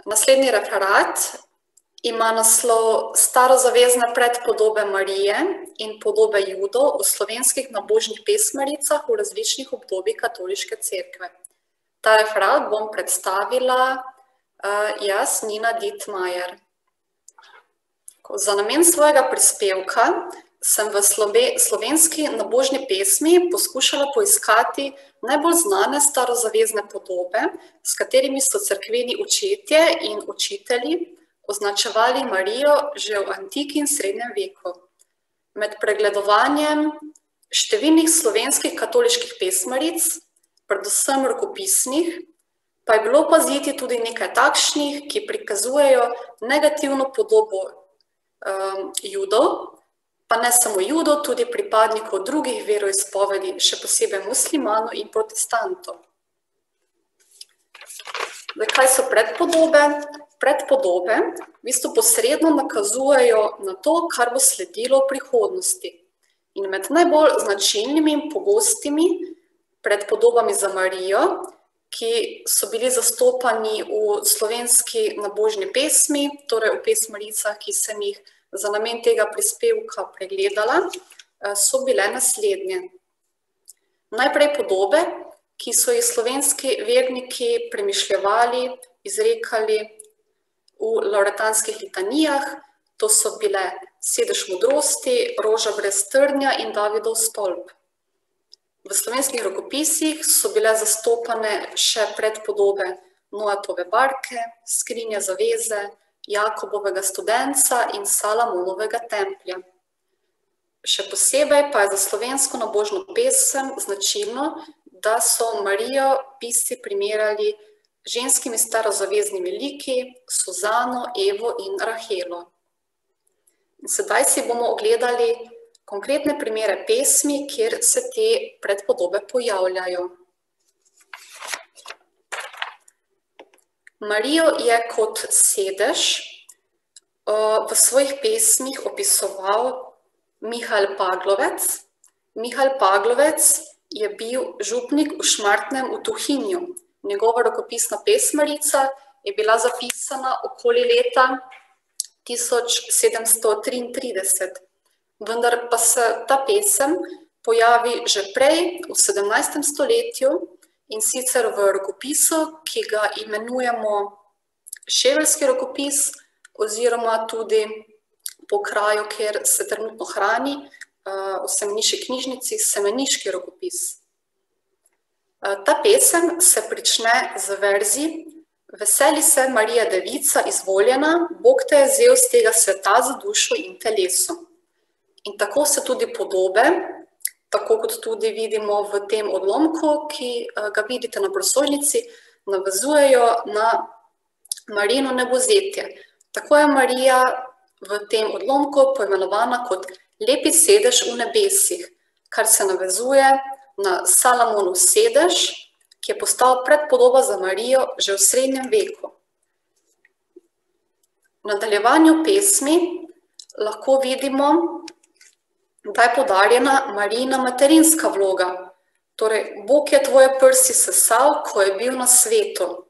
Naslednji referat ima naslov Starozavezne predpodobe Marije in podobe Judov v slovenskih nabožnih pesmaricah v različnih obdobjih katoliške cerkve. Ta referat bom predstavila jaz, Nina Dittmajer. Za namen svojega prispevka sem v slovenski nabožni pesmi poskušala poiskati najbolj znane starozavezne podobe, s katerimi so cerkveni očetje in učitelji označevali Marijo že v antiki in srednjem veku. Med pregledovanjem številnih slovenskih katoliških pesmaric, predvsem rokopisnih, pa je bilo opaziti tudi nekaj takšnih, ki prikazujejo negativno podobo Judov, pa ne samo Judov, tudi pripadnikov drugih veroizpovedi, še posebej muslimanov in protestantov. Kaj so predpodobe? Predpodobe v bistvu posredno nakazujejo na to, kar bo sledilo v prihodnosti. In med najbolj značilnimi in pogostimi predpodobami za Marijo, ki so bili zastopani v slovenski nabožni pesmi, torej v pesmaricah, ki sem jih za namen tega prispevka pregledala, so bile naslednje. Najprej podobe, ki so jih slovenski verniki premišljevali, izrekali v lavretanskih litanijah, to so bile Sedež modrosti, Roža brez trnja in Davidov stolp. V slovenskih rokopisih so bile zastopane še predpodobe Noatove barke, Skrinje zaveze, Jakobovega studenca in Salamonovega templja. Še posebej pa je za slovensko nabožno pesem značilno, da so Marijo pisci primerjali ženskimi starozaveznimi liki, Suzano, Evo in Rahelo. In sedaj si bomo ogledali konkretne primere pesmi, kjer se te predpodobe pojavljajo. Marijo je kot sedež v svojih pesmih opisoval Mihael Paglovec. Mihael Paglovec je bil župnik v Šmartnem v Tuhinju. Njegova rokopisna pesmarica je bila zapisana okoli leta 1733. Vendar pa se ta pesem pojavi že prej, v 17. stoletju, in sicer v rokopisu, ki ga imenujemo Ševelski rokopis, oziroma tudi po kraju, kjer se trenutno hrani v semeniški knjižnici, Semeniški rokopis. Ta pesem se prične z verzi: Veseli se, Marija Devica izvoljena, Bog te je vzel z tega sveta za dušo in teleso. In tako se tudi podobe, tako kot tudi vidimo v tem odlomku, ki ga vidite na prosojnici, navezujejo na Marijino nebovzetje. Tako je Marija v tem odlomku poimenovana kot lepi sedež v nebesih, kar se navezuje na Salamonov sedež, ki je postal predpodoba za Marijo že v srednjem veku. V nadaljevanju pesmi lahko vidimo, da je poudarjena Marijina materinska vloga. Torej, Bog je tvoje prsi sesal, ko je bil na svetu.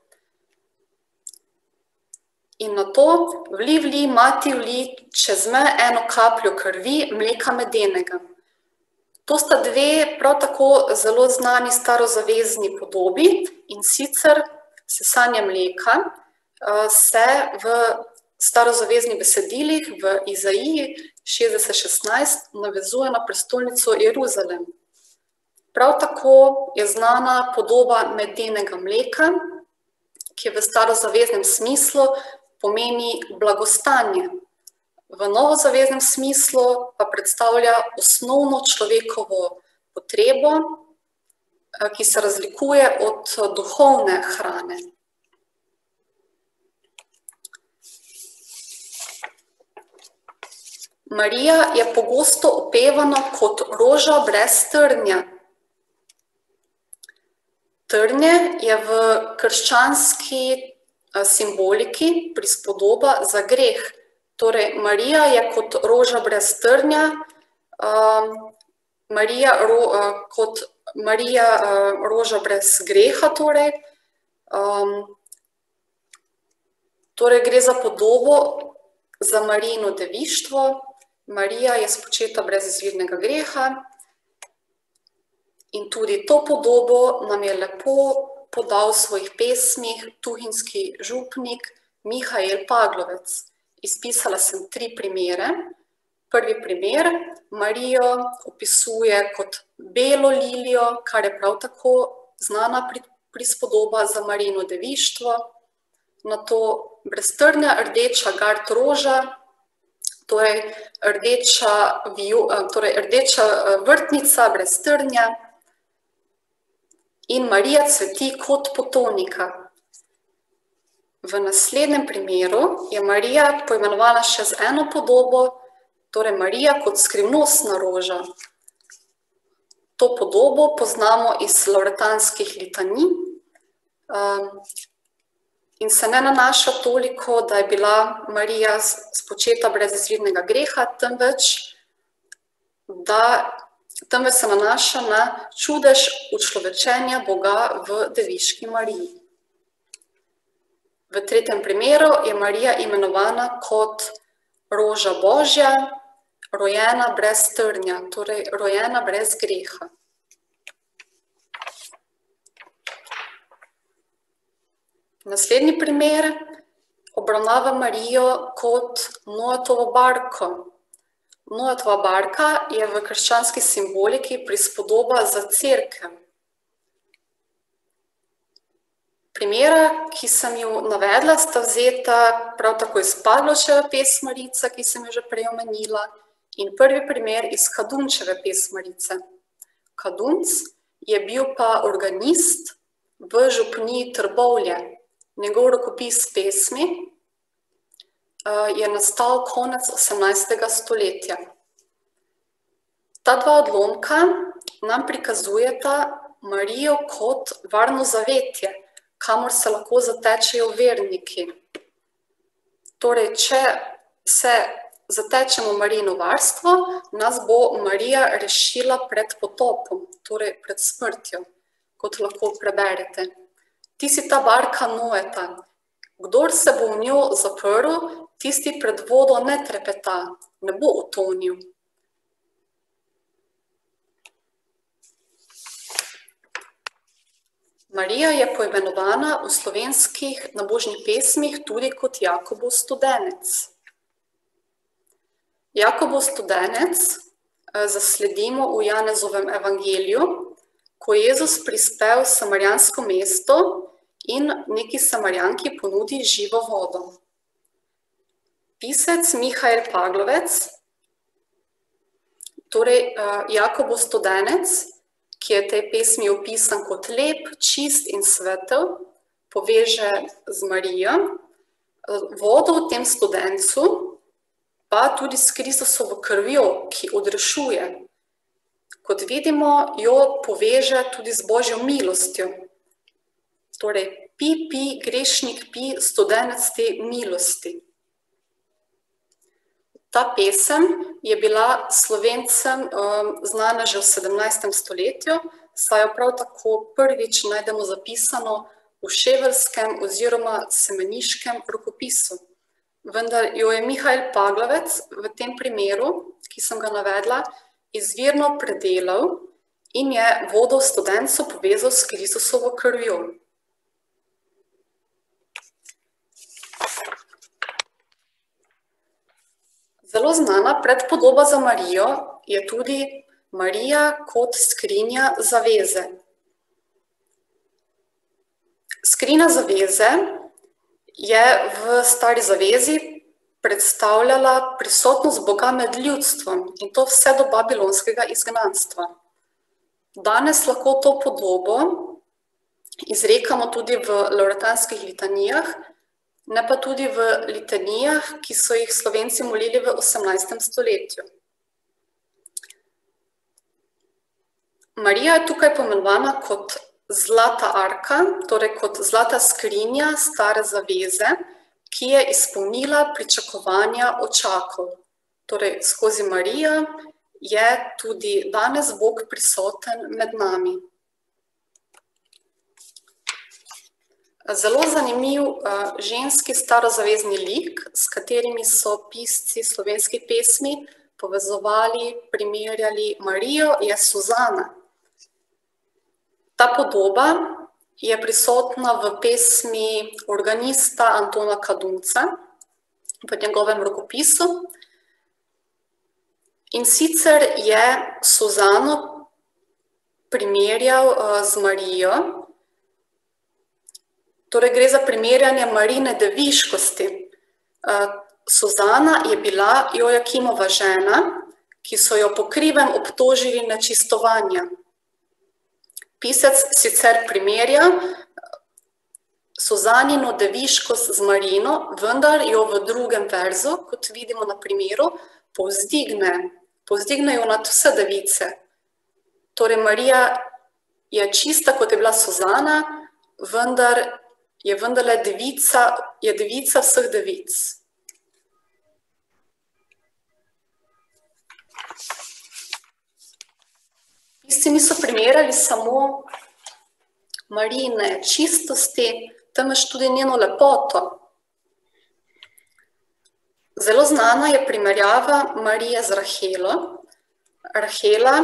In nato vli, mati vli, čez me eno kapljo krvi, mleka medenega. To sta dve prav tako zelo znani starozavezni podobi, in sicer sesanje mleka se v starozaveznih besedilih v Izaiji 60:16 navezuje na prestolnico Jeruzalem. Prav tako je znana podoba medenega mleka, ki v starozaveznem smislu pomeni blagostanje. V novozaveznem smislu pa predstavlja osnovno človekovo potrebo, ki se razlikuje od duhovne hrane. Marija je pogosto opevana kot roža brez trnja. Trnje je v krščanski simboliki prispodoba za greh. Torej, Marija je kot roža brez trnja, Marija roža brez greha, torej, Torej gre za podobo za Marijino devištvo. Marija je spočeta brez izvirnega greha in tudi to podobo nam je lepo podal v svojih pesmih tuhinjski župnik Mihael Paglovec. Izpisala sem 3 primere. Prvi primer, Marijo opisuje kot belo lilijo, kar je prav tako znana prispodoba za Marijino devištvo. Nato breztrnja rdeča gard roža, torej rdeča vrtnica brez trnja, in Marija cveti kot potonika. V naslednjem primeru je Marija poimenovana še z eno podobo, torej Marija kot skrivnostna roža. To podobo poznamo iz lavretanskih litanij in se ne nanaša toliko, da je bila Marija spočeta brez izvirnega greha, temveč se nanaša na čudež učlovečenja Boga v deviški Mariji. V tretjem primeru je Marija imenovana kot roža Božja, rojena brez trnja, torej rojena brez greha. Naslednji primer obravnava Marijo kot Noetovo barko. Noetova barka je v krščanski simboliki prispodoba za cerkev. Primera, ki sem ju navedla, sta vzeta prav tako iz Pavlovčeve pesmarice, ki sem jo že prej omenila, in prvi primer iz Kadunčeve pesmarice. Kadunc je bil pa organist v župniji Trbovlje. Njegov rokopis pesmi je nastal konec 18. stoletja. Ta 2 odlomka nam prikazujeta Marijo kot varno zavetje, kamor se lahko zatečejo verniki. Torej, če se zatečemo v Marijino varstvo, nas bo Marija rešila pred potopom, torej pred smrtjo, kot lahko preberete. Ti si ta barka Noeta. Kdor se bo v njo zaprl, tisti pred vodo ne trepeta, ne bo utonil. Marija je poimenovana v slovenskih nabožnih pesmih tudi kot Jakobov studenec. Jakobov studenec zasledimo v Janezovem evangeliju, ko Jezus prispel v samarijansko mesto in neki Samarijanki ponudi živo vodo. Pisec Mihael Paglovec, torej Jakobov studenec, ki je v tej pesmi opisan kot lep, čist in svetel, poveže z Marijo, vodo v tem studencu, pa tudi s Kristusovo krvjo, ki odrešuje. Kot vidimo, jo poveže tudi z Božjo milostjo. Torej, pi, grešnik, pi, studenec te milosti. Ta pesem je bila Slovencem znana že v 17. stoletju, saj jo prav tako prvič najdemo zapisano v ševeljskem oziroma semeniškem rokopisu. Vendar jo je Mihael Paglovec v tem primeru, ki sem ga navedla, izvirno predelal in je vodo v studencu povezal s Kristusovo krvjo. Zelo znana predpodoba za Marijo je tudi Marija kot skrinja zaveze. Skrinja zaveze je v Stari zavezi predstavljala prisotnost Boga med ljudstvom in to vse do babilonskega izgnanstva. Danes lahko to podobo izrekamo tudi v lavretanskih litanijah, ne pa tudi v litanijah, ki so jih Slovenci molili v 18. stoletju. Marija je tukaj poimenovana kot zlata arka, torej kot zlata skrinja stare zaveze, ki je izpolnila pričakovanja očakov. Torej, skozi Marijo je tudi danes Bog prisoten med nami. Zelo zanimiv ženski starozavezni lik, s katerimi so pisci slovenskih pesmi povezovali, primerjali Marijo, je Suzana. Ta podoba je prisotna v pesmi organista Antona Kadunca, v njegovem rokopisu. In sicer je Suzano primerjal z Marijo, torej gre za primerjanje Marijine deviškosti. Suzana je bila Joakimova žena, ki so jo po krivem obtožili nečistovanja. Pisec sicer primerja Suzanino deviškost z Marijino, vendar jo v drugem verzu, kot vidimo na primeru, povzdigne jo nad vse device. Torej Marija je čista, kot je bila Suzana, vendar je vendarle devica vseh devic. Pisci niso primerjali samo Marijine čistosti, temveč tudi njeno lepoto. Zelo znana je primerjava Marije z Rahelo. Rahela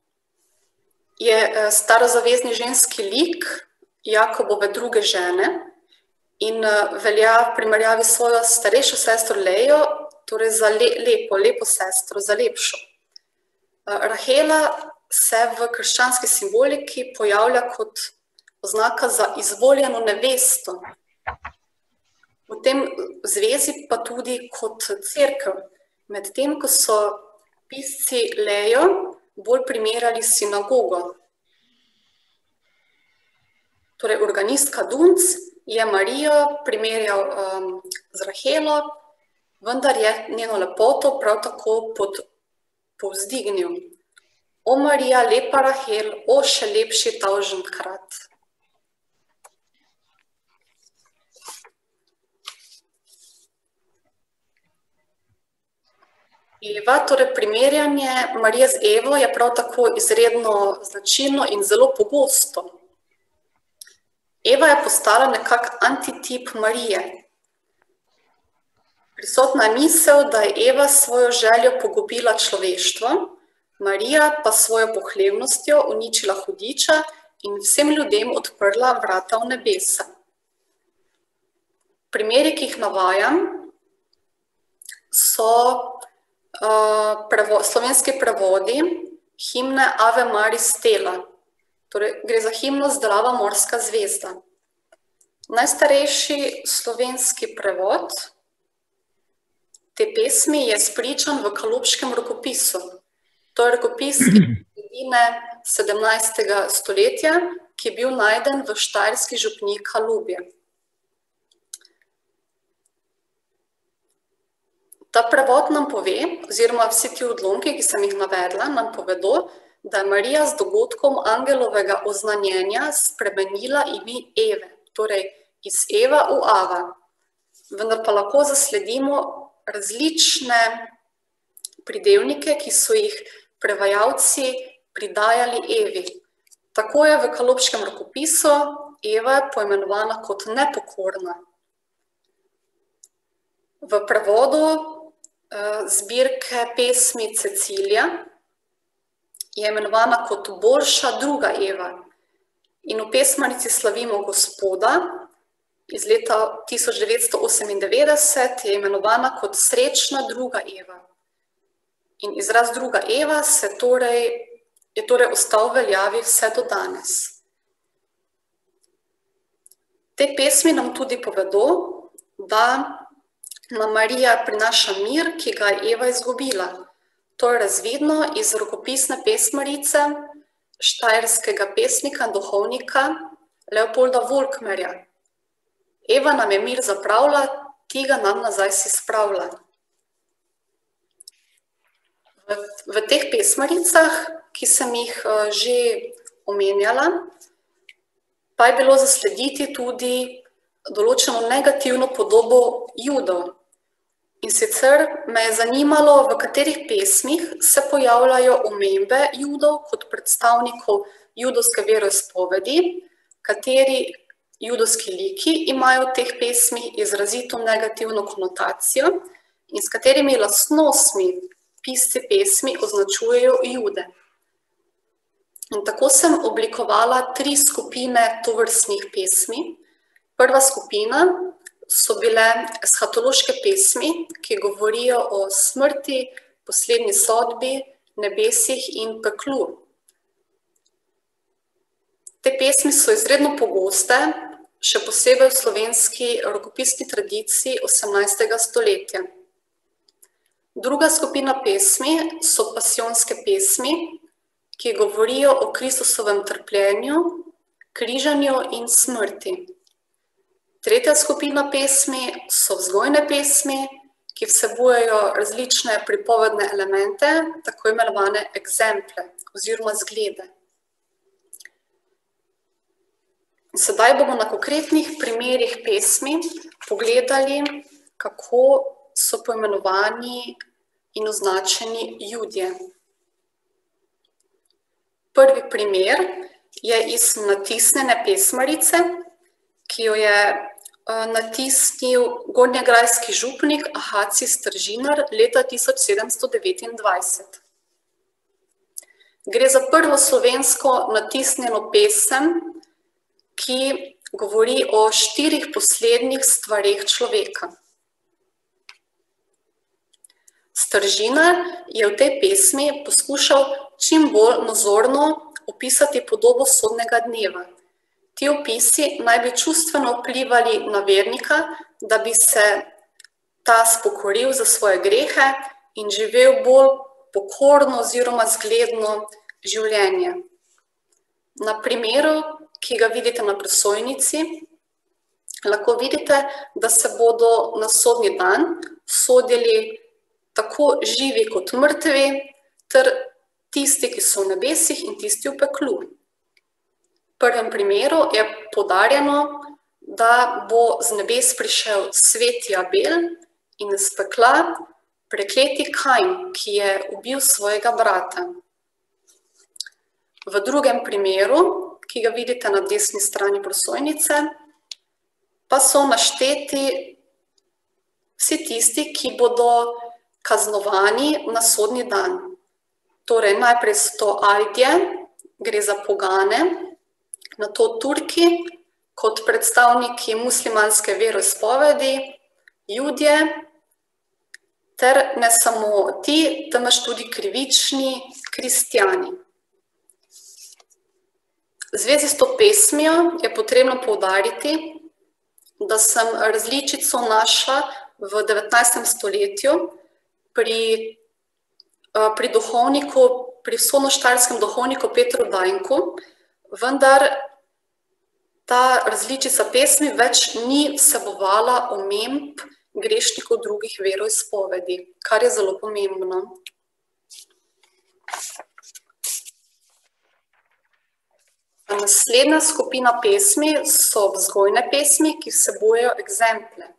je starozavezni ženski lik Jakobove druge žene in velja v primerjavi s svojo starejšo sestro Lejo, torej za lepo sestro, za lepšo. Rahela se v krščanski simboliki pojavlja kot oznaka za izvoljeno nevesto. V tem zvezi pa tudi kot cerkev, medtem ko so pisci Lejo bolj primerjali sinagogo. Torej, organist Kadunc je Marijo primerjal z Rahelo, vendar je njeno lepoto prav tako povzdignil. O Marija, lepa Rahel, o še lepši tavženkrat. Eva, torej primerjanje Marije z Evo je prav tako izredno značilno in zelo pogosto. Eva je postala nekak antitip Marije. Prisotna je misel, da je Eva s svojo željo pogubila človeštvo, Marija pa s svojo pohlevnostjo uničila hudiča in vsem ljudem odprla vrata v nebesa. Primeri, ki jih navajam, so slovenski prevodi himne Ave Maris Stella. Torej, gre za himno Zdrava morska zvezda. Najstarejši slovenski prevod te pesmi je spričan v Kaluškem rokopisu. To je rokopis iz sredine 17. stoletja, ki je bil najden v štajerski župniji Kalubje. Ta prevod nam pove, oziroma vsi ti odlomki, ki sem jih navedla, nam povedo, da je Marija z dogodkom angelovega oznanjenja spremenila ime Eve, torej iz Eva v Ava. Vendar pa lahko zasledimo različne pridevnike, ki so jih prevajalci pridajali Evi. Tako je v Kaluškem rokopisu Eva poimenovana kot nepokorna. V prevodu zbirke pesmi Cecilija je imenovana kot boljša druga Eva. In v pesmarici Slavimo Gospoda iz leta 1998 je imenovana kot srečna druga Eva. In izraz druga Eva je torej ostal v veljavi vse do danes. Te pesmi nam tudi povedo, da nam Marija prinaša mir, ki ga je Eva izgubila. To je razvidno iz rokopisne pesmarice štajerskega pesnika in duhovnika Leopolda Volkmerja. Eva nam je mir zapravila, ti ga nam nazaj si spravila. V teh pesmaricah, ki sem jih že omenjala, pa je bilo zaslediti tudi določeno negativno podobo Judov. In sicer me je zanimalo, v katerih pesmih se pojavljajo omembe Judov kot predstavnikov judovske veroizpovedi, kateri Judovski liki imajo v teh pesmih izrazito negativno konotacijo in s katerimi lastnostmi pisci pesmi označujejo Jude. In tako sem oblikovala 3 skupine tovrstnih pesmi. Prva skupina so bile eshatološke pesmi, ki govorijo o smrti, poslednji sodbi, nebesih in peklu. Te pesmi so izredno pogoste, še posebej v slovenski rokopisni tradiciji 18. stoletja. Druga skupina pesmi so pasijonske pesmi, ki govorijo o Kristusovem trpljenju, križanju in smrti. Tretja skupina pesmi so vzgojne pesmi, ki vsebujejo različne pripovedne elemente, tako imenovane eksemple oziroma zglede. Sedaj bomo na konkretnih primerih pesmi pogledali, kako so poimenovani in označeni Judje. Prvi primer je iz natisnjene pesmarice, ki jo je natisnil gornjegrajski župnik Ahaci Stržinar leta 1729. Gre za prvo slovensko natisnjeno pesem, ki govori o 4 poslednjih stvareh človeka. Stržinar je v tej pesmi poskušal čim bolj nazorno opisati podobo sodnega dneva. Ti opisi naj bi čustveno vplivali na vernika, da bi se ta spokoril za svoje grehe in živel bolj pokorno oziroma zgledno življenje. Na primeru, ki ga vidite na prosojnici, lahko vidite, da se bodo na sodni dan sodili tako živi kot mrtvi, ter tisti, ki so v nebesih in tisti v peklu. V prvem primeru je poudarjeno, da bo z nebes prišel sveti Abel in iz pekla prekleti Kain, ki je ubil svojega brata. V drugem primeru, ki ga vidite na desni strani prosojnice, pa so našteti vsi tisti, ki bodo kaznovani na sodni dan. Torej, najprej so to Ajdje, gre za pogane, nato Turki, kot predstavniki muslimanske veroizpovedi, Judje, ter ne samo ti, temveč tudi krivični kristjani. V zvezi s to pesmijo je potrebno poudariti, da sem različico našla v 19. stoletju pri duhovniku, pri vzhodnoštajerskem duhovniku Petru Dajnku, vendar ta različica pesmi več ni vsebovala omemb grešnikov drugih veroizpovedi, kar je zelo pomembno. Naslednja skupina pesmi so vzgojne pesmi, ki vsebujejo eksemple.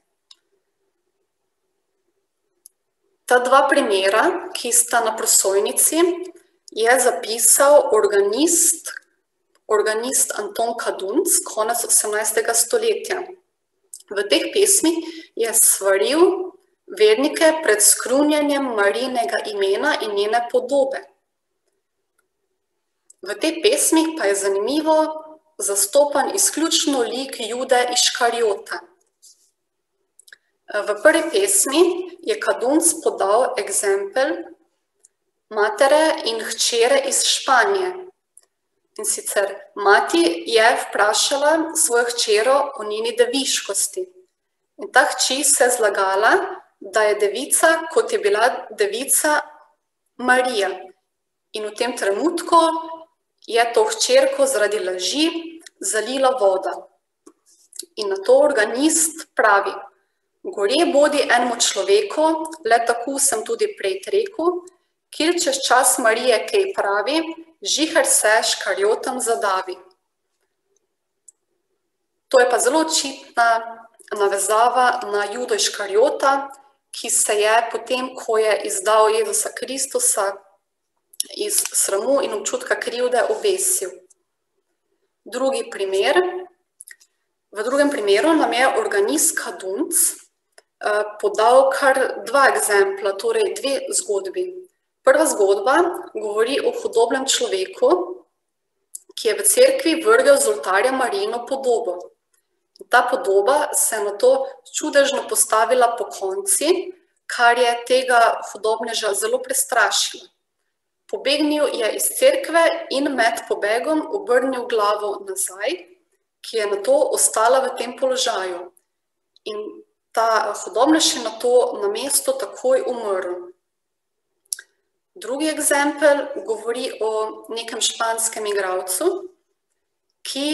Ta 2 primera, ki sta na prosojnici, je zapisal organist Anton Kadunc konec 18. stoletja. V teh pesmih je svaril vernike pred skrunjanjem Marijinega imena in njene podobe. V tej pesmi pa je zanimivo zastopan izključno lik Jude Iškariota. V prvi pesmi je Kadunc podal eksempel matere in hčere iz Španije. In sicer mati je vprašala svojo hčero o njeni deviškosti. In ta hči se je zlagala, da je devica, kot je bila devica Marija. In v tem trenutku je to hčerko zaradi laži zalila voda. In nato organist pravi: Gorje bodi enemu človeku, le tako sem tudi prej rekel, kjer čez čas Marije kaj pravi, žihar se škarjotam zadavi. To je pa zelo očitna navezava na Judo Iškariota, ki se je potem, ko je izdal Jezusa Kristusa, iz sramu in občutka krivde obesil. Drugi primer V drugem primeru nam je organist Kadunc podal kar 2 egzempla, torej 2 zgodbi. Prva zgodba govori o hudobnem človeku, ki je v cerkvi vrgel z oltarja Marijino podobo. Ta podoba se je nato čudežno postavila pokonci, kar je tega hudobneža zelo prestrašilo. Pobegnil je iz cerkve in med pobegom obrnil glavo nazaj, ki je nato ostala v tem položaju. In ta hudobnež je nato na mestu takoj umrl. Drugi egzempel govori o nekem španskem igralcu, ki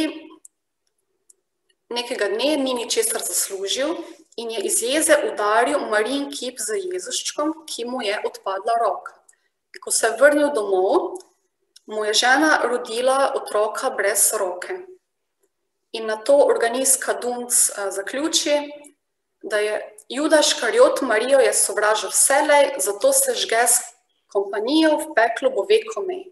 nekega dne ni ničesar zaslužil in je iz jeze udaril Marijin kip z Jezuščkom, ki mu je odpadla roka. Ko se je vrnil domov, mu je žena rodila otroka brez roke. In nato organist Kadunc zaključi, da je Juda Škarjot Marijo je sovražil vselej, zato se žge s kompanijo v peklu bo vekomej.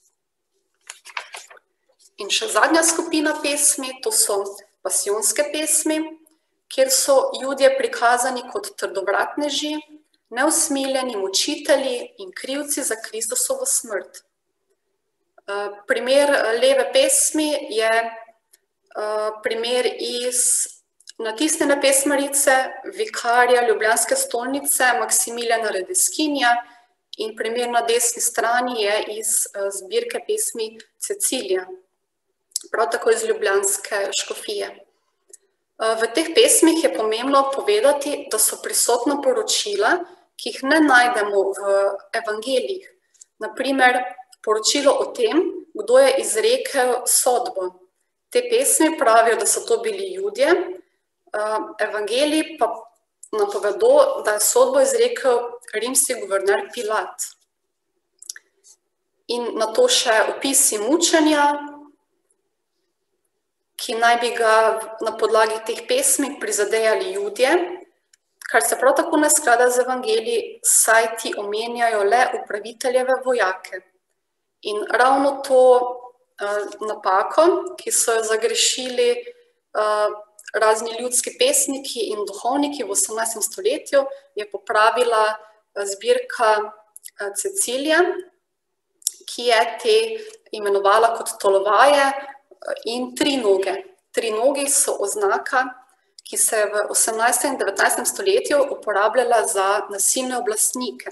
In še zadnja skupina pesmi, to so pasijonske pesmi, kjer so Judje prikazani kot trdovratneži, neusmiljeni mučitelji in krivci za Kristusovo smrt. Primer leve pesmi je primer iz natisnjene pesmarice vikarja Ljubljanske stolnice Maksimiljana Ledeskinja in primer na desni strani je iz zbirke pesmi Cecilija, prav tako iz ljubljanske škofije. V teh pesmih je pomembno povedati, da so prisotna poročila, ki jih ne najdemo v evangelijih. Na primer, poročilo o tem, kdo je izrekel sodbo. Te pesmi pravijo, da so to bili Judje, evangeliji pa napovedo, da je sodbo izrekel rimski guverner Pilat. In nato še opisi mučenja, ki naj bi ga na podlagi teh pesmi prizadejali Judje, kar se prav tako ne sklada z evangeliji, saj ti omenjajo le upraviteljeve vojake. In ravno to napako, ki so jo zagrešili razni ljudski pesniki in duhovniki v 18. stoletju, je popravila zbirka Cecilija, ki je te imenovala kot tolovaje in trinoge. Trinogi so oznaka, ki se je v 18. in 19. stoletju uporabljala za nasilne oblastnike.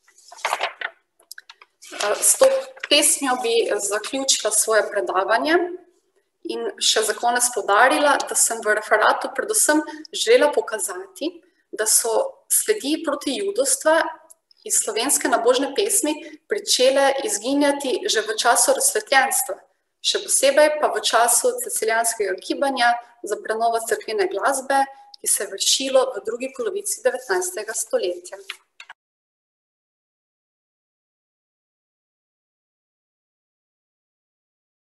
S to pesmijo bi zaključila svoje predavanje in še za konec poudarila, da sem v referatu predvsem želela pokazati, da so sledi proti judovstva iz slovenske nabožne pesmi pričele izginjati že v času razsvetljenstva, še posebej pa v času cecilijanskega gibanja za prenovo cerkvene glasbe, ki se je vršilo v drugi polovici 19. stoletja.